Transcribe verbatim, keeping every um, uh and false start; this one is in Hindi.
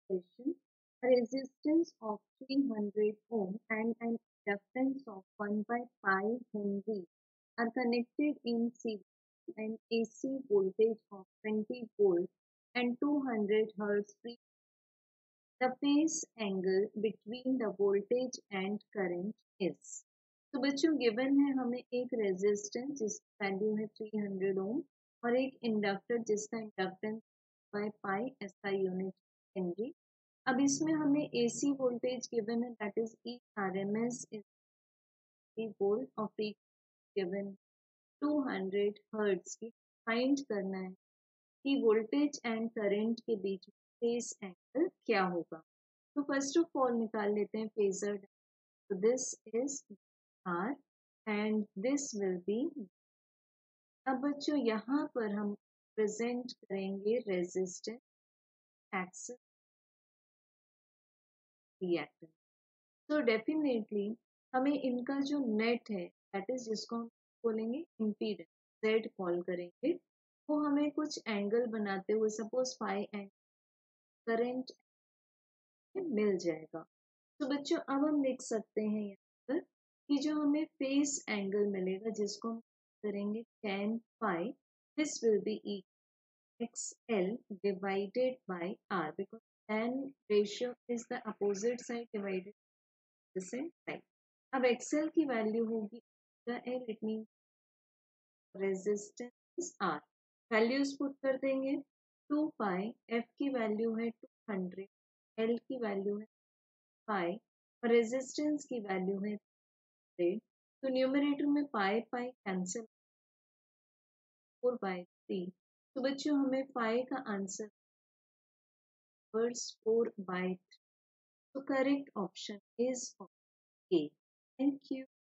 equation, a resistance of three hundred ohm and an inductance of one by pi Henry are connected in series. An A C voltage of twenty volt and two hundred hertz frequency. The phase angle between the voltage and current is. तो बच्चों गिवन है हमें एक रेजिस्टेंस जिसकी वैल्यू है थ्री हंड्रेड ओम और एक इंडक्टर जिसका inductance by pi SI unit henry. अब इसमें हमें एसी वोल्टेज गिवन है that is E RMS is volt और frequency given two hundred hertz की फाइंड करना है कि वोल्टेज एंड करंट के बीच में फेज एंगल क्या होगा। तो फर्स्ट ऑफ ऑल निकाल लेते हैं फेजर। तो this is R and this will be. अब बच्चों यहाँ पर हम प्रेजेंट करेंगे रेजिस्टेंस एक्सिस रिएक्टेंस। तो डेफिनेटली हमें इनका जो नेट है दैट इज जिसको हम बोलेंगे इम्पीडेंस जेड कॉल करेंगे, वो हमें कुछ एंगल बनाते हुए सपोज फाइव एंगल करंट मिल जाएगा। तो बच्चों अब हम लिख सकते हैं यहाँ पर कि जो हमें फेस एंगल मिलेगा जिसको हम करेंगे tan five, this will be X L divided by R because tan ratio is the opposite side divided the same side. अब एक्सएल की वैल्यू होगी L, it mean resistance R. Values put कर देंगे। टू पाई, एफ की वैल्यू है टू हंड्रेड, एल की वैल्यू है पाई और रेजिस्टेंस की वैल्यू है हंड्रेड। तो न्यूमरेटर में pi pi cancel, four by three. तो बच्चों हमें पाई का आंसर फोर बाई थ्री। तो correct option is A. Thank you.